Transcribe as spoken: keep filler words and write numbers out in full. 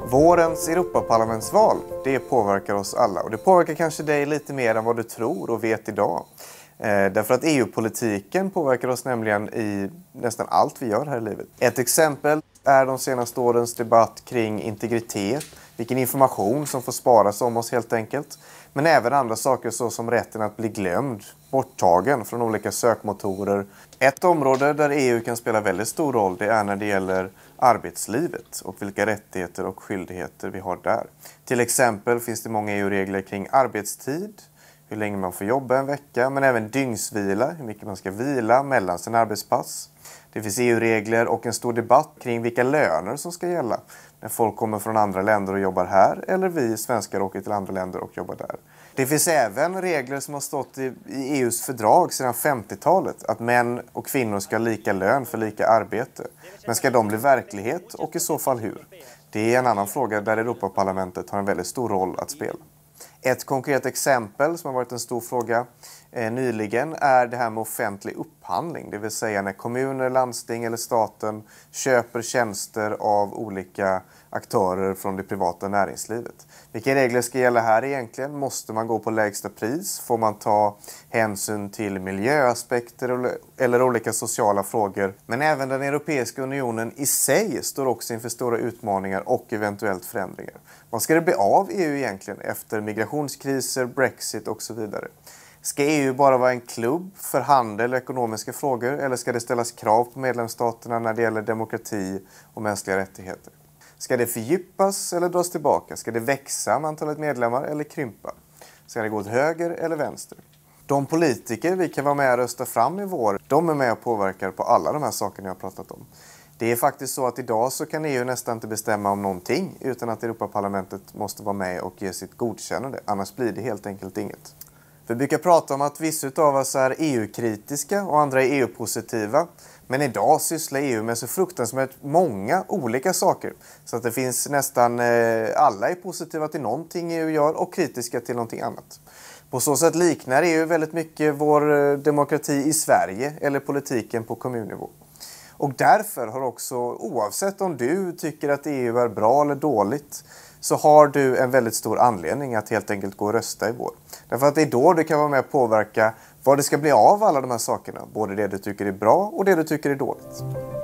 Vårens Europaparlamentsval, det påverkar oss alla och det påverkar kanske dig lite mer än vad du tror och vet idag. Eh, därför att E U-politiken påverkar oss nämligen i nästan allt vi gör här i livet. Ett exempel är de senaste årens debatt kring integritet, vilken information som får sparas om oss helt enkelt. Men även andra saker såsom rätten att bli glömd, borttagen från olika sökmotorer. Ett område där E U kan spela väldigt stor roll, det är när det gäller arbetslivet och vilka rättigheter och skyldigheter vi har där. Till exempel finns det många E U-regler kring arbetstid, hur länge man får jobba en vecka, men även dygnsvila, hur mycket man ska vila mellan sin arbetspass. Det finns E U-regler och en stor debatt kring vilka löner som ska gälla när folk kommer från andra länder och jobbar här eller vi svenskar åker till andra länder och jobbar där. Det finns även regler som har stått i E U:s fördrag sedan femtiotalet att män och kvinnor ska ha lika lön för lika arbete. Men ska de bli verklighet och i så fall hur? Det är en annan fråga där Europaparlamentet har en väldigt stor roll att spela. Ett konkret exempel som har varit en stor fråga eh, nyligen är det här med offentlig upphandling. Det vill säga när kommuner, landsting eller staten köper tjänster av olika aktörer från det privata näringslivet. Vilka regler ska gälla här egentligen? Måste man gå på lägsta pris? Får man ta hänsyn till miljöaspekter eller olika sociala frågor? Men även den Europeiska unionen i sig står också inför stora utmaningar och eventuellt förändringar. Vad ska det bli av E U egentligen efter migrationskriser, Brexit och så vidare? Ska E U bara vara en klubb för handel och ekonomiska frågor eller ska det ställas krav på medlemsstaterna när det gäller demokrati och mänskliga rättigheter? Ska det fördjupas eller dras tillbaka? Ska det växa med antalet medlemmar eller krympa? Ska det gå åt höger eller vänster? De politiker vi kan vara med och rösta fram i vår, de är med och påverkar på alla de här sakerna jag har pratat om. Det är faktiskt så att idag så kan E U nästan inte bestämma om någonting utan att Europaparlamentet måste vara med och ge sitt godkännande. Annars blir det helt enkelt inget. Vi brukar prata om att vissa av oss är E U-kritiska och andra är E U-positiva. Men idag sysslar E U med så fruktansvärt många olika saker. Så att det finns nästan eh, alla är positiva till någonting E U gör och kritiska till någonting annat. På så sätt liknar E U väldigt mycket vår demokrati i Sverige eller politiken på kommunnivå. Och därför har också, oavsett om du tycker att E U är bra eller dåligt, så har du en väldigt stor anledning att helt enkelt gå och rösta i vår. Därför att det är då du kan vara med och påverka vad det ska bli av alla de här sakerna. Både det du tycker är bra och det du tycker är dåligt.